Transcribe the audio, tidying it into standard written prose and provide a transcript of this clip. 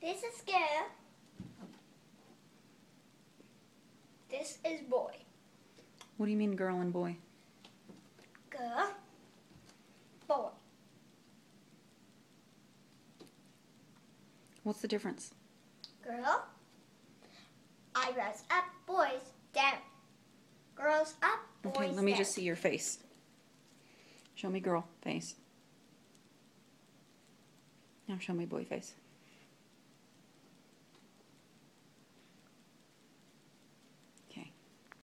This is girl. This is boy. What do you mean girl and boy? Girl, boy. What's the difference? Girl, eyebrows up, boys down. Girls up, boys Okay, let me down. just see your face. Show me girl face. Now show me boy face.